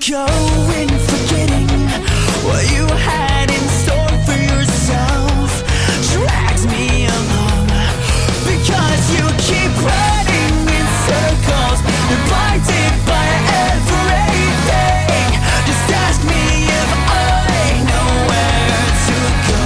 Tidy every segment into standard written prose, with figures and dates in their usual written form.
go in forgetting what you had in store for yourself drags me along, because you keep running in circles. You're blinded by everything. Just ask me if I know where to go.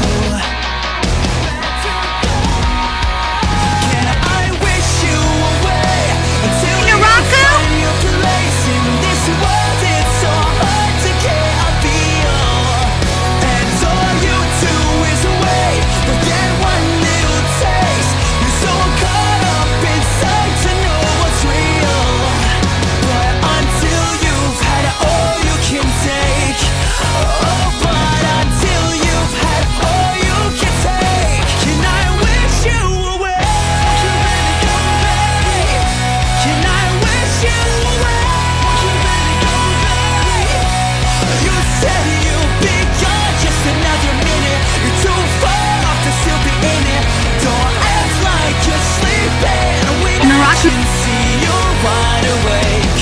Can I wish you away until Naraku? you find your place in this world? It's so hard to get a feel, and all you do is wait, but get one little taste. You're so caught up inside to know what's real, but until you've had all you can take, oh, but until you've had all you can take, can I wish you away? Can I wish you away? You said you'd be gone just another minute. You're too far off to still be in it. Don't act like you're sleeping when I Naraku. can see you're wide awake.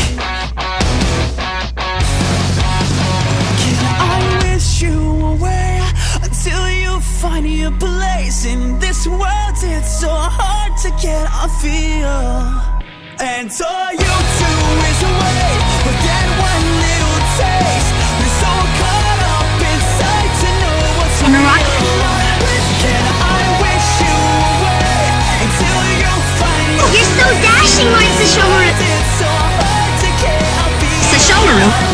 Can I wish you away until you find your place in this world? It's so hard to get a feel, and all you do is wait, but get one little taste. You're so caught up inside to know what's Naraku. real. Can I wish you away until you find your You're so dashing, like Sesshomaru. It's so hard to get a feel. Sesshomaru.